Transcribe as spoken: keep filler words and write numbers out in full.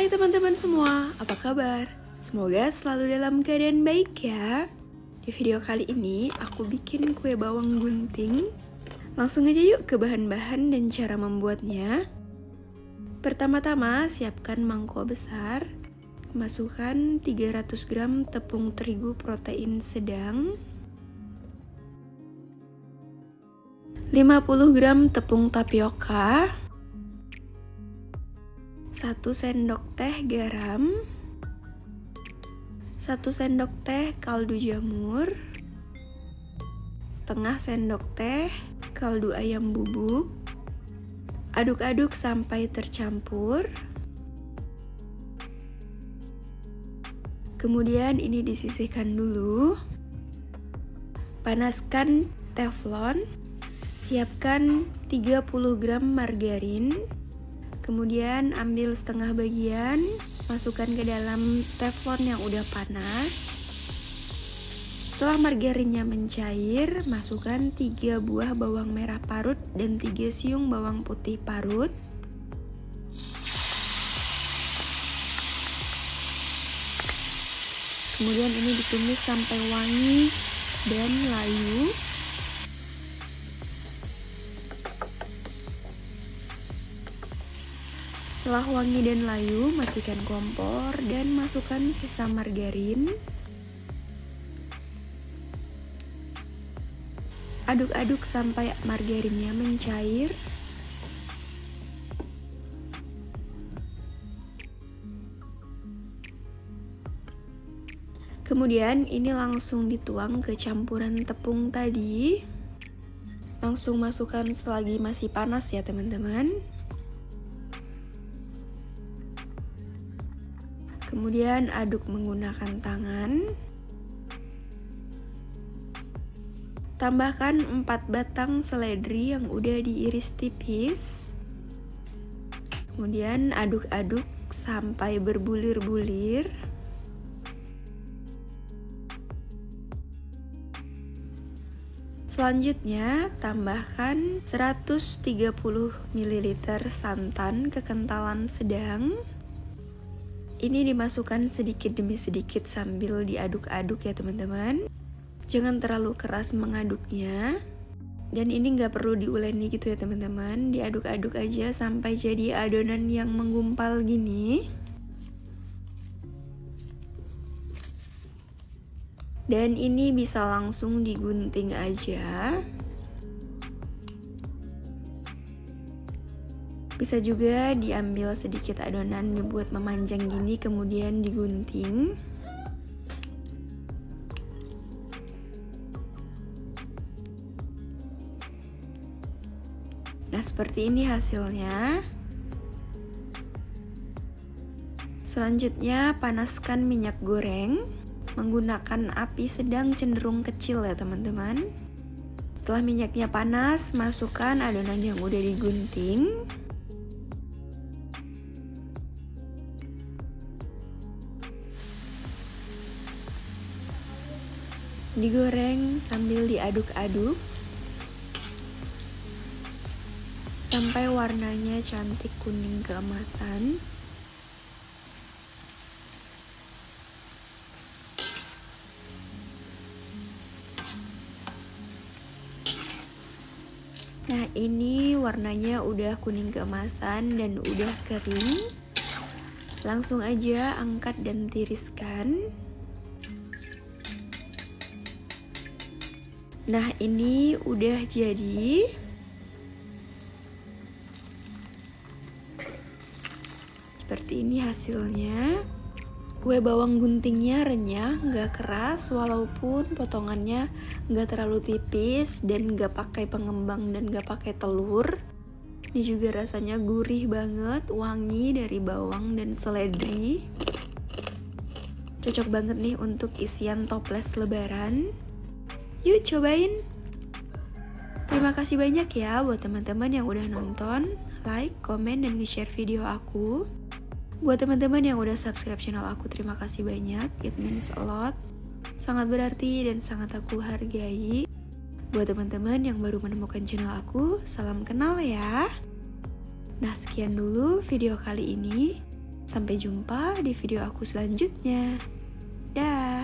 Hai teman-teman semua, apa kabar? Semoga selalu dalam keadaan baik ya. Di video kali ini aku bikin kue bawang gunting. Langsung aja yuk ke bahan-bahan dan cara membuatnya. Pertama-tama siapkan mangkok besar. Masukkan tiga ratus gram tepung terigu protein sedang, lima puluh gram tepung tapioka, satu sendok teh garam, satu sendok teh kaldu jamur, setengah sendok teh kaldu ayam bubuk. Aduk-aduk sampai tercampur. Kemudian ini disisihkan dulu. Panaskan teflon. Siapkan tiga puluh gram margarin. Kemudian ambil setengah bagian, masukkan ke dalam teflon yang udah panas. Setelah margarinnya mencair, masukkan tiga buah bawang merah parut dan tiga siung bawang putih parut. Kemudian ini ditumis sampai wangi dan layu. Setelah wangi dan layu, matikan kompor dan masukkan sisa margarin. Aduk-aduk sampai margarinnya mencair. Kemudian ini langsung dituang ke campuran tepung tadi. Langsung masukkan selagi masih panas ya teman-teman. Kemudian aduk menggunakan tangan. Tambahkan empat batang seledri yang udah diiris tipis. Kemudian aduk-aduk sampai berbulir-bulir. Selanjutnya tambahkan seratus tiga puluh mililiter santan kekentalan sedang. Ini dimasukkan sedikit demi sedikit sambil diaduk-aduk ya teman-teman. Jangan terlalu keras mengaduknya. Dan ini nggak perlu diuleni gitu ya teman-teman. Diaduk-aduk aja sampai jadi adonan yang menggumpal gini. Dan ini bisa langsung digunting aja. Bisa juga diambil sedikit adonan dibuat memanjang gini kemudian digunting. Nah, seperti ini hasilnya. Selanjutnya panaskan minyak goreng menggunakan api sedang cenderung kecil ya teman-teman. Setelah minyaknya panas, masukkan adonan yang udah digunting. Digoreng sambil diaduk-aduk sampai warnanya cantik kuning keemasan. Nah, ini warnanya udah kuning keemasan dan udah kering. Langsung aja angkat dan tiriskan. Nah, ini udah jadi. Seperti ini hasilnya. Kue bawang guntingnya renyah, nggak keras, walaupun potongannya nggak terlalu tipis dan nggak pakai pengembang dan nggak pakai telur. Ini juga rasanya gurih banget, wangi dari bawang dan seledri. Cocok banget nih untuk isian toples lebaran. Yuk cobain. Terima kasih banyak ya buat teman-teman yang udah nonton, like, komen, dan nge-share video aku. Buat teman-teman yang udah subscribe channel aku, terima kasih banyak. It means a lot. Sangat berarti dan sangat aku hargai. Buat teman-teman yang baru menemukan channel aku, salam kenal ya. Nah, sekian dulu video kali ini. Sampai jumpa di video aku selanjutnya. Dah.